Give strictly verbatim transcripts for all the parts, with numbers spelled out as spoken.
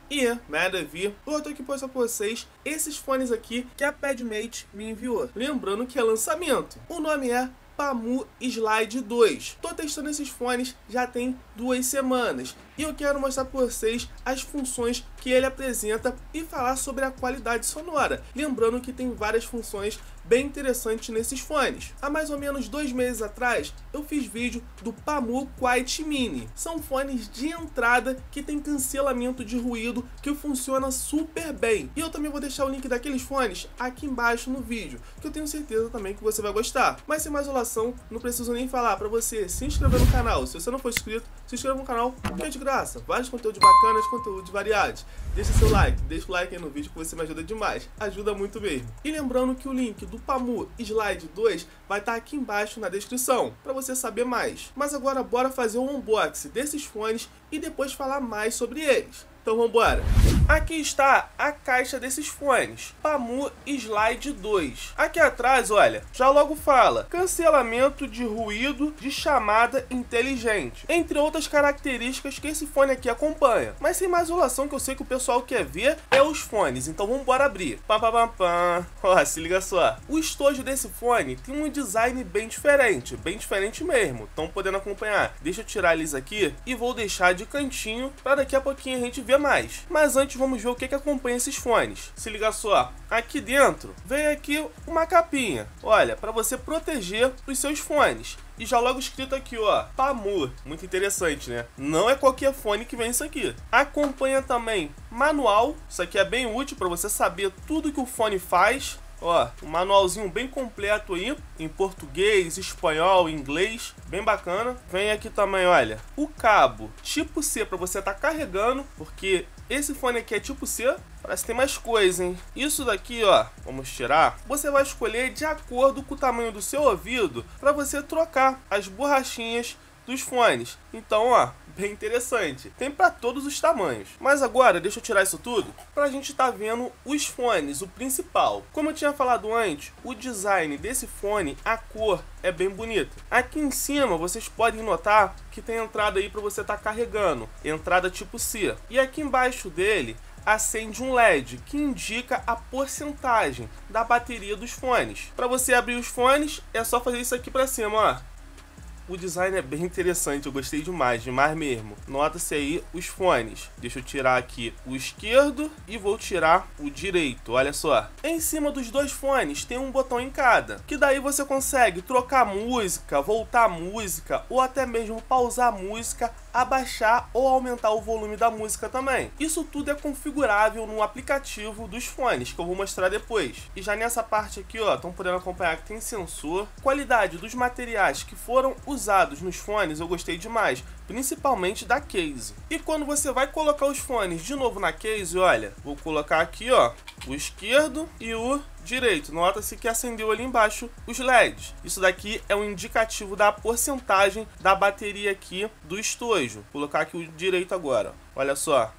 E, maravilha, eu tô aqui pra mostrar pra vocês esses fones aqui que a Padmate me enviou. Lembrando que é lançamento. O nome é Pamu Slide dois. Tô testando esses fones já tem duas semanas e eu quero mostrar para vocês as funções que ele apresenta e falar sobre a qualidade sonora. Lembrando que tem várias funções bem interessantes nesses fones. Há mais ou menos dois meses atrás eu fiz vídeo do Pamu Quiet Mini. São fones de entrada que tem cancelamento de ruído que funciona super bem. E eu também vou deixar o link daqueles fones aqui embaixo no vídeo, que eu tenho certeza também que você vai gostar. Mas sem mais enrolação, não preciso nem falar para você se inscrever no canal. Se você não for inscrito, se inscreva no canal, que é de graça. Vários conteúdos bacanas, conteúdos variados. Deixa seu like, deixa o like aí no vídeo que você me ajuda demais. Ajuda muito mesmo. E lembrando que o link do Pamu Slide dois vai estar aqui embaixo na descrição, para você saber mais. Mas agora bora fazer um unboxing desses fones e depois falar mais sobre eles. Então vambora! Aqui está a caixa desses fones, Pamu Slide dois. Aqui atrás, olha, já logo fala cancelamento de ruído de chamada inteligente, entre outras características que esse fone aqui acompanha. Mas sem mais enrolação, que eu sei que o pessoal quer ver é os fones, então vamos bora abrir. Pam, pam, pam, pam. Ó, se liga só. O estojo desse fone tem um design bem diferente, bem diferente mesmo. Estão podendo acompanhar. Deixa eu tirar eles aqui e vou deixar de cantinho para daqui a pouquinho a gente ver mais. Mas antes vamos ver o que que acompanha esses fones. Se liga só, aqui dentro vem aqui uma capinha, olha, para você proteger os seus fones. E já logo escrito aqui, ó, Pamu. Muito interessante, né? Não é qualquer fone que vem isso aqui. Acompanha também manual. Isso aqui é bem útil para você saber tudo que o fone faz. Ó, um manualzinho bem completo aí, em português, espanhol, inglês, bem bacana. Vem aqui também, olha, o cabo tipo C para você estar tá carregando, porque esse fone aqui é tipo C. Parece que tem mais coisa, hein? Isso daqui, ó, vamos tirar. Você vai escolher de acordo com o tamanho do seu ouvido para você trocar as borrachinhas dos fones. Então, ó, bem interessante. Tem para todos os tamanhos. Mas agora, deixa eu tirar isso tudo para a gente tá vendo os fones, o principal. Como eu tinha falado antes, o design desse fone, a cor é bem bonita. Aqui em cima, vocês podem notar que tem entrada aí para você tá carregando. Entrada tipo C. E aqui embaixo dele acende um L E D que indica a porcentagem da bateria dos fones. Para você abrir os fones, é só fazer isso aqui para cima, ó. O design é bem interessante, eu gostei demais, demais mesmo. Nota-se aí os fones. Deixa eu tirar aqui o esquerdo e vou tirar o direito, olha só. Em cima dos dois fones tem um botão em cada, que daí você consegue trocar música, voltar a música, ou até mesmo pausar a música, abaixar ou aumentar o volume da música também. Isso tudo é configurável no aplicativo dos fones, que eu vou mostrar depois. E já nessa parte aqui, ó, estão podendo acompanhar que tem sensor. Qualidade dos materiais que foram usados usados nos fones eu gostei demais, principalmente da case. E quando você vai colocar os fones de novo na case, olha, vou colocar aqui, ó, o esquerdo e o direito. Nota-se que acendeu ali embaixo os L E Ds. Isso daqui é um indicativo da porcentagem da bateria aqui do estojo. Vou colocar aqui o direito agora, olha só.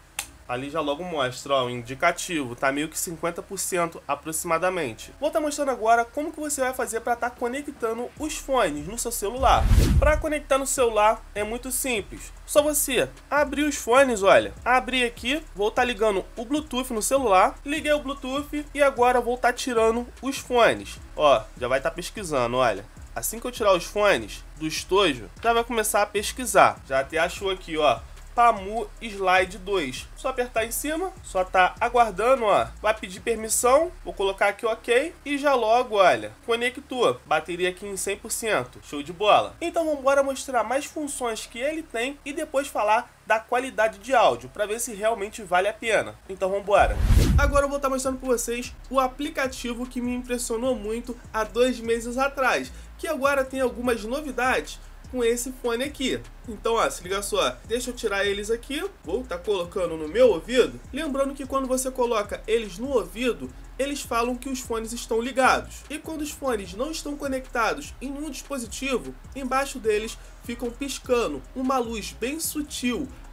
Ali já logo mostra, ó, o indicativo, tá meio que cinquenta por cento aproximadamente. Vou estar mostrando agora como que você vai fazer para estar conectando os fones no seu celular. Para conectar no celular é muito simples. Só você abrir os fones, olha, abrir aqui, vou estar ligando o Bluetooth no celular, liguei o Bluetooth e agora vou estar tirando os fones. Ó, já vai estar pesquisando, olha. Assim que eu tirar os fones do estojo, já vai começar a pesquisar. Já até achou aqui, ó, Pamu Slide dois. Só apertar em cima, só tá aguardando, ó. Vai pedir permissão, vou colocar aqui ok e já logo, olha, conectou. Bateria aqui em cem por cento. Show de bola. Então vamos embora mostrar mais funções que ele tem e depois falar da qualidade de áudio, para ver se realmente vale a pena. Então vamos embora. Agora eu vou estar mostrando para vocês o aplicativo que me impressionou muito há dois meses atrás, que agora tem algumas novidades com esse fone aqui. Então, ó, se liga só, deixa eu tirar eles aqui, vou estar colocando no meu ouvido. Lembrando que quando você coloca eles no ouvido, eles falam que os fones estão ligados. E quando os fones não estão conectados em nenhum dispositivo, embaixo deles ficam piscando uma luz bem sutil,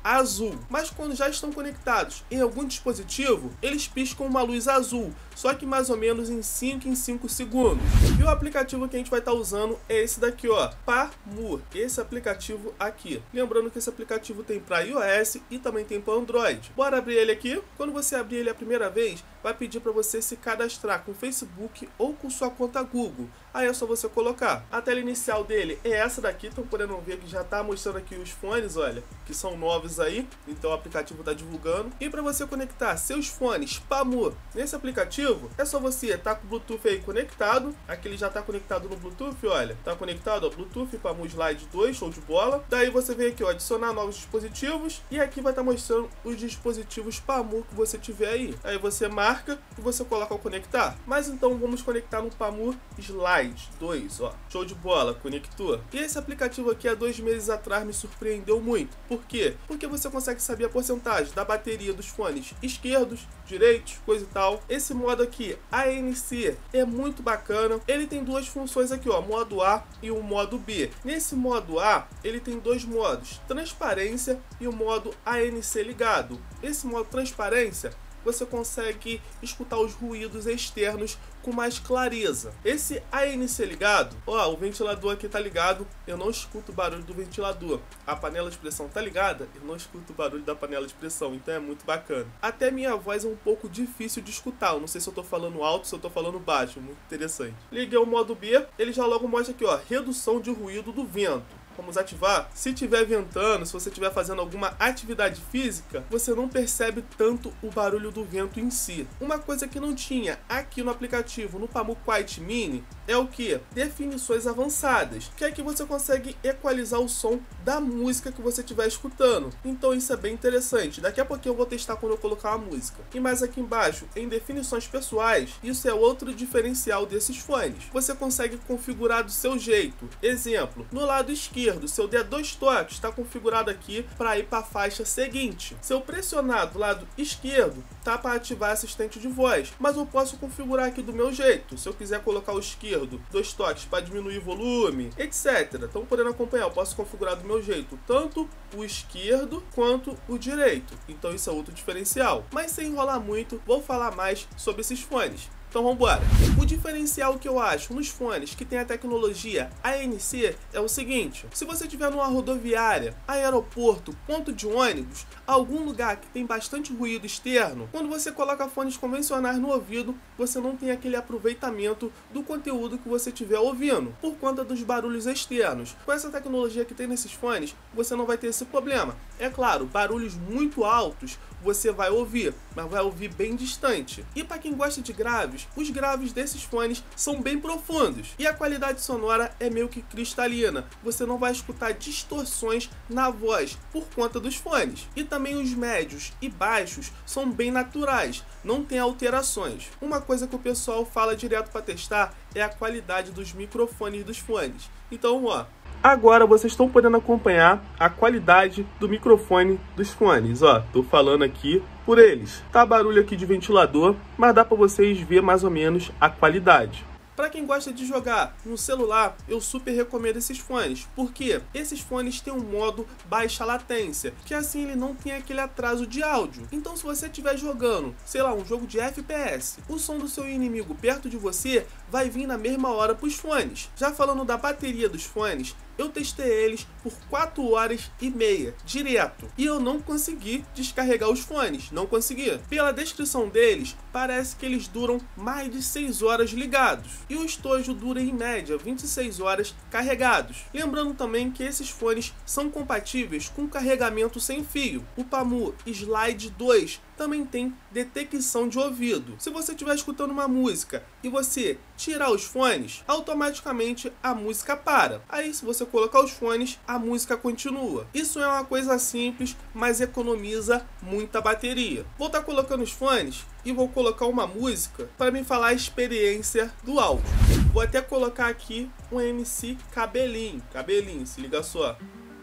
azul. Mas quando já estão conectados em algum dispositivo, eles piscam uma luz azul, só que mais ou menos em cinco em cinco segundos. E o aplicativo que a gente vai estar usando é esse daqui, ó, Pamu. Esse aplicativo aqui. Lembrando que esse aplicativo tem para iOS e também tem para Android. Bora abrir ele aqui. Quando você abrir ele a primeira vez, vai pedir para você se cadastrar com o Facebook ou com sua conta Google. Aí é só você colocar. A tela inicial dele é essa daqui, estão podendo ver que já está mostrando aqui os fones, olha, que são novos aí, então o aplicativo está divulgando. E para você conectar seus fones Pamu nesse aplicativo, é só você estar tá com o Bluetooth aí conectado. Aqui ele já está conectado no Bluetooth, olha, está conectado, ó, Bluetooth Pamu Slide dois, show de bola. Daí você vem aqui, ó, adicionar novos dispositivos, e aqui vai estar tá mostrando os dispositivos Pamu que você tiver aí. Aí você marca e você coloca o conectar. Mas então vamos conectar no Pamu Slide dois, ó, show de bola, conectou. E esse aplicativo aqui há dois meses atrás me surpreendeu muito. Por quê? Porque você consegue saber a porcentagem da bateria dos fones esquerdos, direitos, coisa e tal. Esse modo aqui, A N C, é muito bacana. Ele tem duas funções aqui, ó, modo A e o modo B. Nesse modo A, ele tem dois modos, transparência e o modo A N C ligado. Esse modo transparência, você consegue escutar os ruídos externos com mais clareza. Esse A N C ligado, ó, o ventilador aqui tá ligado, eu não escuto o barulho do ventilador. A panela de pressão tá ligada, eu não escuto o barulho da panela de pressão, então é muito bacana. Até minha voz é um pouco difícil de escutar, eu não sei se eu tô falando alto, se eu tô falando baixo, muito interessante. Liguei o modo B, ele já logo mostra aqui, ó, redução de ruído do vento. Vamos ativar. Se estiver ventando, se você estiver fazendo alguma atividade física, você não percebe tanto o barulho do vento em si. Uma coisa que não tinha aqui no aplicativo, no Pamu Quiet Mini, é o que? Definições avançadas, que é que você consegue equalizar o som da música que você estiver escutando. Então isso é bem interessante. Daqui a pouquinho eu vou testar quando eu colocar uma música. E mais aqui embaixo, em definições pessoais, isso é outro diferencial desses fones. Você consegue configurar do seu jeito. Exemplo, no lado esquerdo, se eu der dois toques, está configurado aqui para ir para a faixa seguinte. Se eu pressionar do lado esquerdo, tá para ativar assistente de voz, mas eu posso configurar aqui do meu jeito. Se eu quiser colocar o esquerdo, dois toques para diminuir volume, etcétera. Estão podendo acompanhar, eu posso configurar do meu jeito, tanto o esquerdo quanto o direito. Então isso é outro diferencial. Mas sem enrolar muito, vou falar mais sobre esses fones. Então vamos embora. O diferencial que eu acho nos fones que tem a tecnologia A N C é o seguinte: se você estiver numa rodoviária, aeroporto, ponto de ônibus, algum lugar que tem bastante ruído externo, quando você coloca fones convencionais no ouvido, você não tem aquele aproveitamento do conteúdo que você estiver ouvindo, por conta dos barulhos externos. Com essa tecnologia que tem nesses fones, você não vai ter esse problema. É claro, barulhos muito altos você vai ouvir, mas vai ouvir bem distante. E para quem gosta de graves, os graves desses fones são bem profundos e a qualidade sonora é meio que cristalina. Você não vai escutar distorções na voz por conta dos fones. E também os médios e baixos são bem naturais, não tem alterações. Uma coisa que o pessoal fala direto para testar é a qualidade dos microfones dos fones. Então, ó, agora vocês estão podendo acompanhar a qualidade do microfone dos fones, ó, tô falando aqui por eles. Tá barulho aqui de ventilador, mas dá para vocês ver mais ou menos a qualidade. Para quem gosta de jogar no celular, eu super recomendo esses fones, porque esses fones têm um modo baixa latência, que assim ele não tem aquele atraso de áudio. Então se você estiver jogando, sei lá, um jogo de F P S, o som do seu inimigo perto de você vai vir na mesma hora para os fones. Já falando da bateria dos fones, eu testei eles por quatro horas e meia, direto. E eu não consegui descarregar os fones, não consegui. Pela descrição deles, parece que eles duram mais de seis horas ligados. E o estojo dura em média vinte e seis horas carregados. Lembrando também que esses fones são compatíveis com carregamento sem fio. O Pamu Slide dois também tem detecção de ouvido. Se você estiver escutando uma música e você tirar os fones, automaticamente a música para. Aí se você colocar os fones, a música continua. Isso é uma coisa simples, mas economiza muita bateria. Vou estar colocando os fones e vou colocar uma música para me falar a experiência do áudio. Vou até colocar aqui um M C Cabelinho. Cabelinho, se liga só.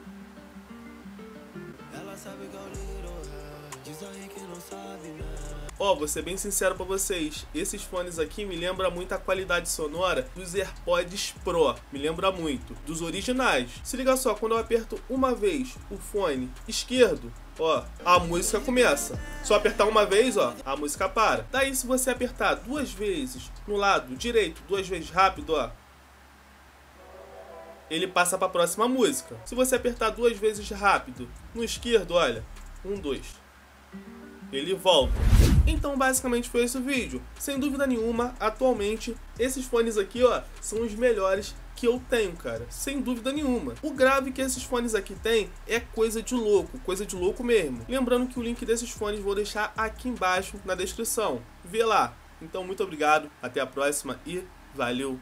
Ó, oh, vou ser bem sincero pra vocês, esses fones aqui me lembram muito a qualidade sonora dos AirPods Pro, me lembra muito, dos originais. Se liga só, quando eu aperto uma vez o fone esquerdo, ó, a música começa. Só apertar uma vez, ó, a música para. Daí se você apertar duas vezes no lado direito, duas vezes rápido, ó, ele passa para a próxima música. Se você apertar duas vezes rápido no esquerdo, olha, um, dois, ele volta. Então basicamente foi esse o vídeo. Sem dúvida nenhuma, atualmente, esses fones aqui, ó, são os melhores que eu tenho, cara. Sem dúvida nenhuma. O grave que esses fones aqui tem é coisa de louco, coisa de louco mesmo. Lembrando que o link desses fones vou deixar aqui embaixo na descrição. Vê lá. Então muito obrigado, até a próxima e valeu!